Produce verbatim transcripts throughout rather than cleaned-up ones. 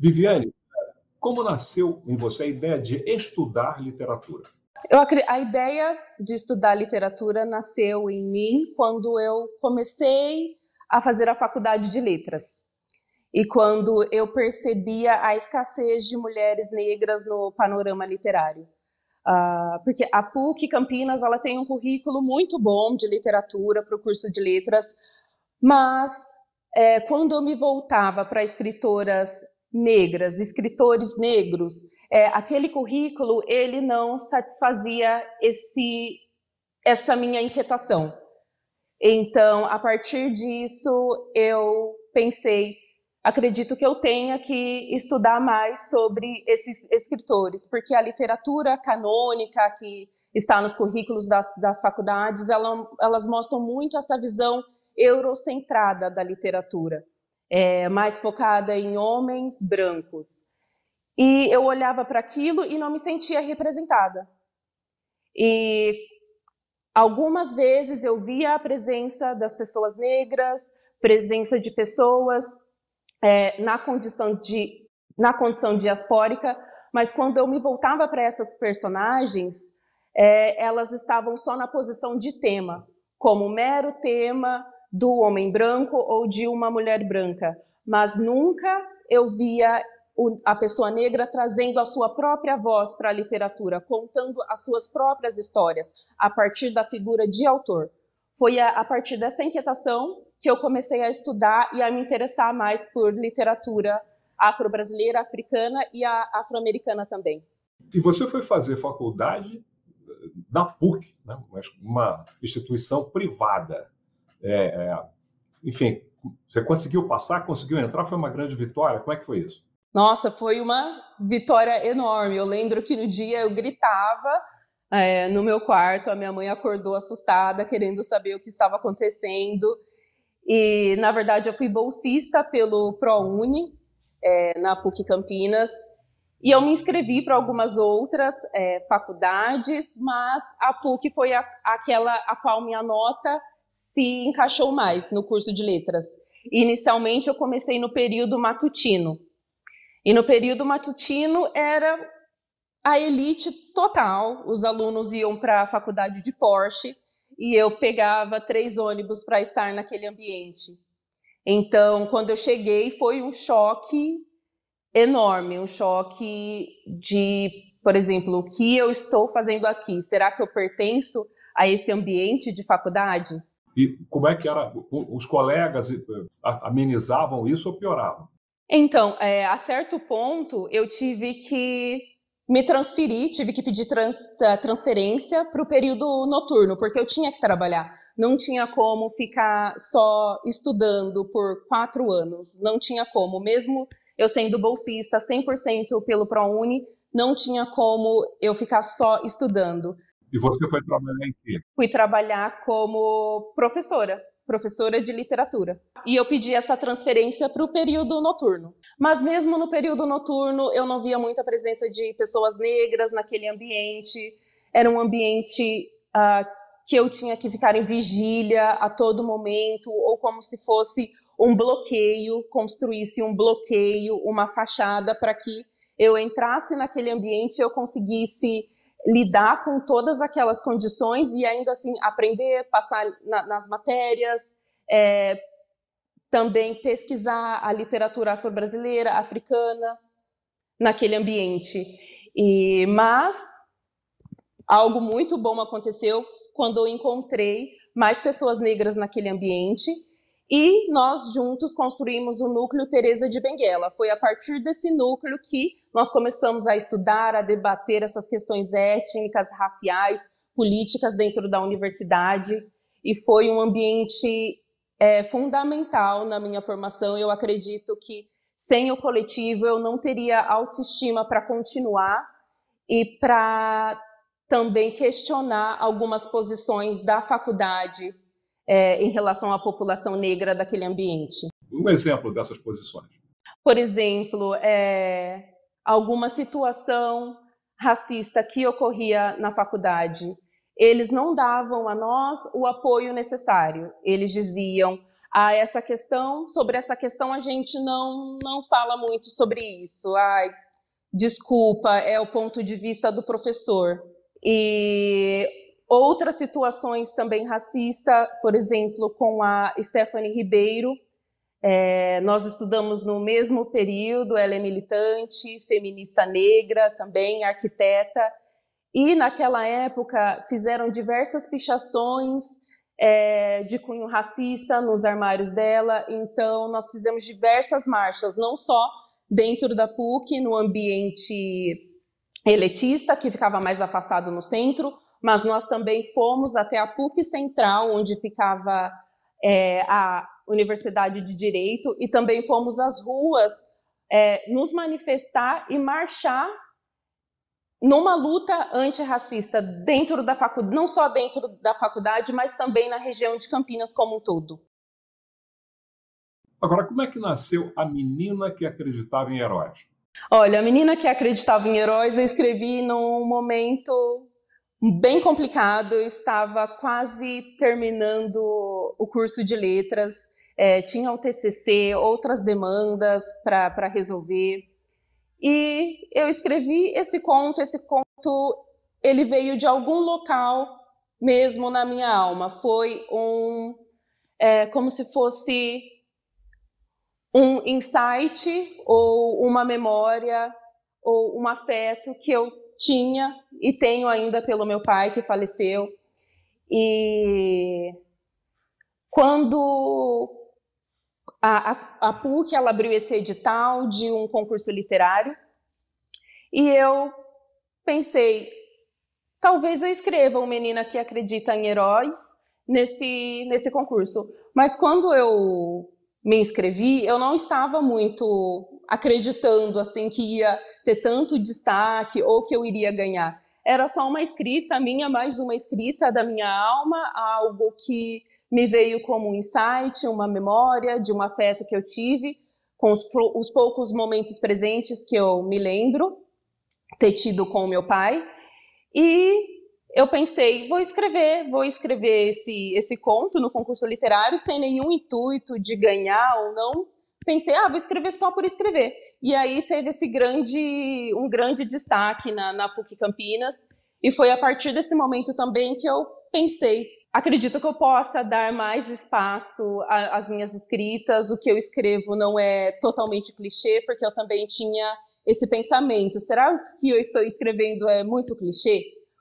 Viviane, como nasceu em você a ideia de estudar literatura? Eu, a ideia de estudar literatura nasceu em mim quando eu comecei a fazer a faculdade de letras. E quando eu percebia a escassez de mulheres negras no panorama literário. Uh, porque a PUC Campinas ela tem um currículo muito bom de literatura para o curso de letras, mas é, quando eu me voltava para escritoras negras, escritores negros, é, aquele currículo ele não satisfazia esse, essa minha inquietação. Então, a partir disso, eu pensei, acredito que eu tenha que estudar mais sobre esses escritores, porque a literatura canônica que está nos currículos das, das faculdades, ela, elas mostram muito essa visão eurocentrada da literatura, é, mais focada em homens brancos. E eu olhava para aquilo e não me sentia representada. E algumas vezes eu via a presença das pessoas negras, presença de pessoas é, na, condição de, na condição diaspórica, mas quando eu me voltava para essas personagens, é, elas estavam só na posição de tema, como mero tema do homem branco ou de uma mulher branca, mas nunca eu via a pessoa negra trazendo a sua própria voz para a literatura, contando as suas próprias histórias, a partir da figura de autor. Foi a, a partir dessa inquietação que eu comecei a estudar e a me interessar mais por literatura afro-brasileira, africana e a afro-americana também. E você foi fazer faculdade na PUC, né? Uma instituição privada. É, é, enfim, você conseguiu passar, conseguiu entrar, foi uma grande vitória. Como é que foi isso? Nossa, foi uma vitória enorme. Eu lembro que no dia eu gritava é, no meu quarto, a minha mãe acordou assustada, querendo saber o que estava acontecendo. E, na verdade, eu fui bolsista pelo ProUni, é, na PUC Campinas, e eu me inscrevi para algumas outras é, faculdades, mas a PUC foi a, aquela a qual minha nota se encaixou mais no curso de letras. E, inicialmente, eu comecei no período matutino. E no período matutino era a elite total, os alunos iam para a faculdade de Porsche e eu pegava três ônibus para estar naquele ambiente. Então, quando eu cheguei, foi um choque enorme, um choque de, por exemplo, o que eu estou fazendo aqui? Será que eu pertenço a esse ambiente de faculdade? E como é que era? Os colegas amenizavam isso ou pioravam? Então, é, a certo ponto, eu tive que me transferir, tive que pedir trans, transferência para o período noturno, porque eu tinha que trabalhar. Não tinha como ficar só estudando por quatro anos, não tinha como. Mesmo eu sendo bolsista cem por cento pelo ProUni, não tinha como eu ficar só estudando. E você foi trabalhar em quê? Fui trabalhar como professora. professora de literatura. E eu pedi essa transferência para o período noturno. Mas mesmo no período noturno, eu não via muita presença de pessoas negras naquele ambiente. Era um ambiente uh, que eu tinha que ficar em vigília a todo momento, ou como se fosse um bloqueio, construísse um bloqueio, uma fachada para que eu entrasse naquele ambiente e eu conseguisse lidar com todas aquelas condições e ainda assim aprender, passar na, nas matérias, é, também pesquisar a literatura afro-brasileira, africana, naquele ambiente. E, mas algo muito bom aconteceu quando eu encontrei mais pessoas negras naquele ambiente e nós juntos construímos o núcleo Teresa de Benguela. Foi a partir desse núcleo que nós começamos a estudar, a debater essas questões étnicas, raciais, políticas dentro da universidade, e foi um ambiente é, fundamental na minha formação. Eu acredito que sem o coletivo eu não teria autoestima para continuar e para também questionar algumas posições da faculdade é, em relação à população negra daquele ambiente. Um exemplo dessas posições. Por exemplo, é, alguma situação racista que ocorria na faculdade, eles não davam a nós o apoio necessário. Eles diziam, a essa questão, sobre essa questão a gente não, não fala muito sobre isso. Ai, desculpa, é o ponto de vista do professor. E outras situações também racistas, por exemplo, com a Stephanie Ribeiro, é, nós estudamos no mesmo período, ela é militante, feminista negra, também arquiteta, e naquela época fizeram diversas pichações é, de cunho racista nos armários dela, então nós fizemos diversas marchas, não só dentro da P U C, no ambiente elitista, que ficava mais afastado no centro, mas nós também fomos até a P U C Central, onde ficava é, a Universidade de Direito, e também fomos às ruas é, nos manifestar e marchar numa luta antirracista dentro da faculdade, não só dentro da faculdade, mas também na região de Campinas como um todo. Agora, como é que nasceu A Menina que Acreditava em Heróis? Olha, A Menina que Acreditava em Heróis eu escrevi num momento bem complicado, eu estava quase terminando o curso de letras, é, tinha o T C C, outras demandas para resolver, e eu escrevi esse conto, esse conto ele veio de algum local mesmo na minha alma, foi um, é, como se fosse um insight ou uma memória ou um afeto que eu tinha e tenho ainda pelo meu pai que faleceu. E quando a, a, a P U C ela abriu esse edital de um concurso literário e eu pensei, talvez eu escreva Uma Menina que Acredita em Heróis nesse, nesse concurso. Mas quando eu me inscrevi, eu não estava muito acreditando assim que ia ter tanto destaque ou que eu iria ganhar. Era só uma escrita minha, mais uma escrita da minha alma, algo que me veio como um insight, uma memória de um afeto que eu tive, com os, os poucos momentos presentes que eu me lembro ter tido com o meu pai. E eu pensei, vou escrever, vou escrever esse, esse conto no concurso literário sem nenhum intuito de ganhar ou não. Pensei, ah, vou escrever só por escrever. E aí teve esse grande, um grande destaque na, na P U C Campinas. E foi a partir desse momento também que eu pensei, acredito que eu possa dar mais espaço às minhas escritas. O que eu escrevo não é totalmente clichê, porque eu também tinha esse pensamento. Será que eu estou escrevendo é muito clichê?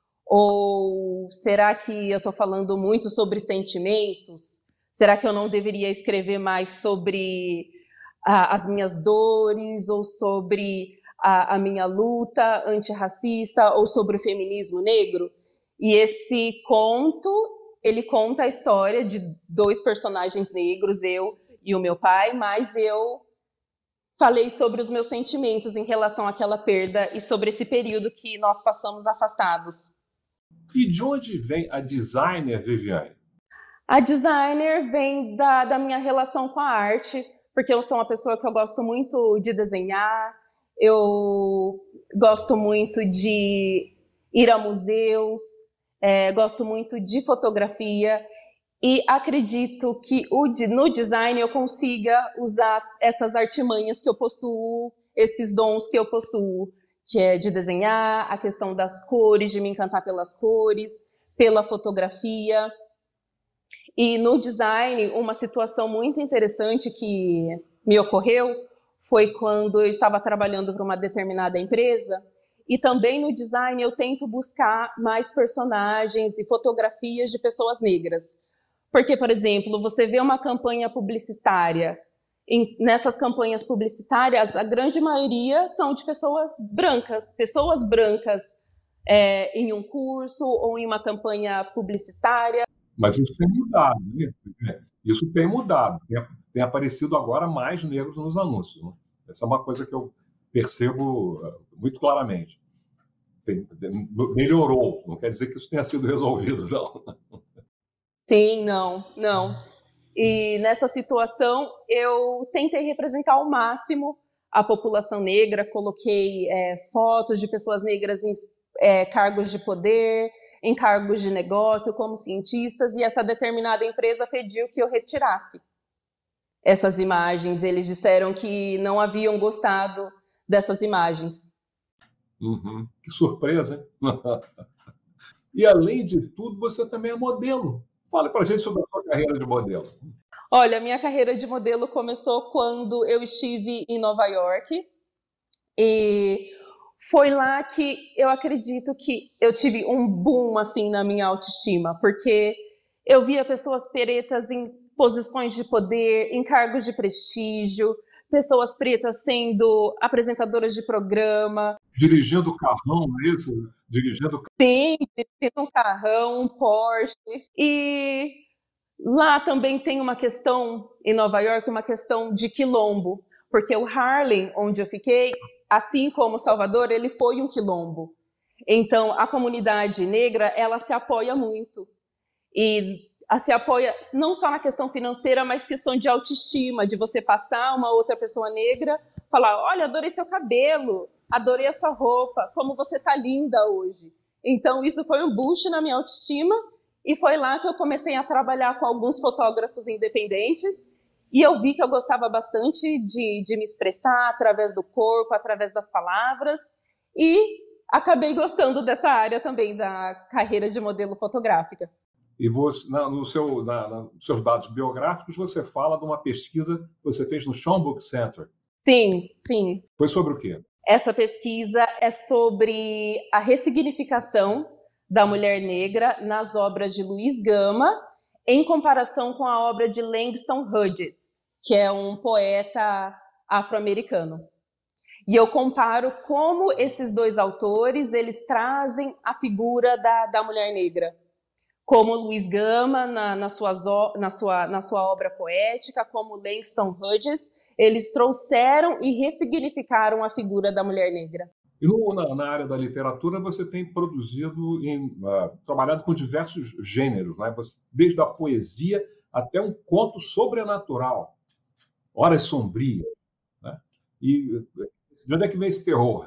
Ou será que eu estou falando muito sobre sentimentos? Será que eu não deveria escrever mais sobre ah, as minhas dores, ou sobre a, a minha luta antirracista, ou sobre o feminismo negro? E esse conto, ele conta a história de dois personagens negros, eu e o meu pai, mas eu falei sobre os meus sentimentos em relação àquela perda e sobre esse período que nós passamos afastados. E de onde vem a designer Viviane? A designer vem da, da minha relação com a arte, porque eu sou uma pessoa que eu gosto muito de desenhar, eu gosto muito de ir a museus, é, gosto muito de fotografia, e acredito que o, no design eu consiga usar essas artimanhas que eu possuo, esses dons que eu possuo, que é de desenhar, a questão das cores, de me encantar pelas cores, pela fotografia. E no design, uma situação muito interessante que me ocorreu foi quando eu estava trabalhando para uma determinada empresa, e também no design eu tento buscar mais personagens e fotografias de pessoas negras. Porque, por exemplo, você vê uma campanha publicitária, em, nessas campanhas publicitárias, a grande maioria são de pessoas brancas, pessoas brancas é, em um curso ou em uma campanha publicitária. Mas isso tem mudado, né? Isso tem mudado, tem, tem aparecido agora mais negros nos anúncios, né? Essa é uma coisa que eu percebo muito claramente. Tem, tem, melhorou, não quer dizer que isso tenha sido resolvido, não. Sim, não, não. E nessa situação eu tentei representar ao máximo a população negra, coloquei é, fotos de pessoas negras em é, cargos de poder, em cargos de negócio, como cientistas, e essa determinada empresa pediu que eu retirasse. essas imagens. Eles disseram que não haviam gostado dessas imagens. Uhum. Que surpresa, hein? E, além de tudo, você também é modelo. Fale para a gente sobre a sua carreira de modelo. Olha, minha carreira de modelo começou quando eu estive em Nova York. E foi lá que eu acredito que eu tive um boom assim na minha autoestima, porque eu via pessoas pretas em posições de poder, em cargos de prestígio, pessoas pretas sendo apresentadoras de programa. Dirigindo carrão, não é isso? Dirigindo... Sim, dirigindo um carrão, um Porsche. E lá também tem uma questão, em Nova York, uma questão de quilombo, porque o Harlem, onde eu fiquei, assim como Salvador, ele foi um quilombo. Então, a comunidade negra, ela se apoia muito. E se apoia não só na questão financeira, mas questão de autoestima, de você passar uma outra pessoa negra, falar, olha, adorei seu cabelo, adorei a sua roupa, como você tá linda hoje. Então, isso foi um boost na minha autoestima, e foi lá que eu comecei a trabalhar com alguns fotógrafos independentes, e eu vi que eu gostava bastante de, de me expressar através do corpo, através das palavras, e acabei gostando dessa área também da carreira de modelo fotográfica. E você, na, no seu, na, na, nos seus dados biográficos, você fala de uma pesquisa que você fez no Schomburg Center. Sim, sim. Foi sobre o quê? Essa pesquisa é sobre a ressignificação da mulher negra nas obras de Luiz Gama, em comparação com a obra de Langston Hughes, que é um poeta afro-americano. E eu comparo como esses dois autores, eles trazem a figura da, da mulher negra. Como Luiz Gama, na, na, suas, na, sua, na sua obra poética, como Langston Hughes, eles trouxeram e ressignificaram a figura da mulher negra. E no, na, na área da literatura você tem produzido, em, uh, trabalhado com diversos gêneros, né? Você, desde a poesia até um conto sobrenatural, Horas Sombrias, né? E de onde é que vem esse terror?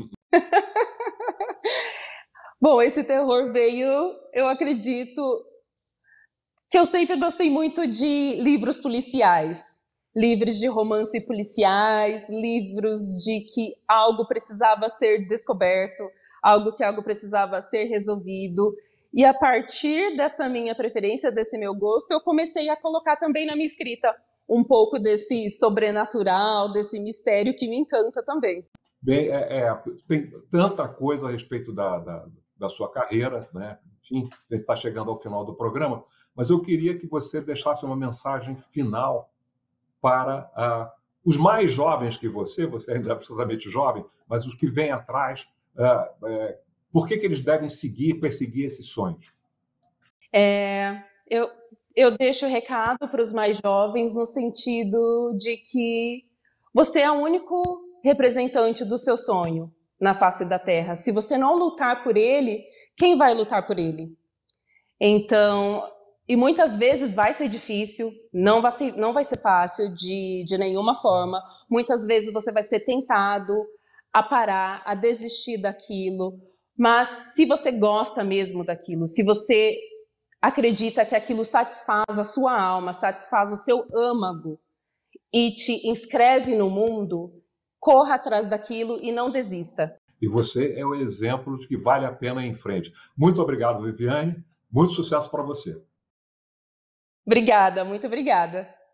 Bom, esse terror veio, eu acredito, que eu sempre gostei muito de livros policiais. Livros de romance policiais, livros de que algo precisava ser descoberto, algo que algo precisava ser resolvido. E a partir dessa minha preferência, desse meu gosto, eu comecei a colocar também na minha escrita um pouco desse sobrenatural, desse mistério que me encanta também. Bem, é, é, tem tanta coisa a respeito da, da, da sua carreira, né? Enfim, a gente está chegando ao final do programa, mas eu queria que você deixasse uma mensagem final para uh, os mais jovens que você, você ainda é absolutamente jovem, mas os que vêm atrás, uh, uh, por que, que eles devem seguir, perseguir esses sonhos? É, eu, eu deixo o recado para os mais jovens no sentido de que você é o único representante do seu sonho na face da Terra. Se você não lutar por ele, quem vai lutar por ele? Então, e muitas vezes vai ser difícil, não vai ser, não vai ser fácil de, de nenhuma forma. Muitas vezes você vai ser tentado a parar, a desistir daquilo. Mas se você gosta mesmo daquilo, se você acredita que aquilo satisfaz a sua alma, satisfaz o seu âmago e te inscreve no mundo, corra atrás daquilo e não desista. E você é o exemplo de que vale a pena ir em frente. Muito obrigado, Viviane. Muito sucesso para você. Obrigada, muito obrigada.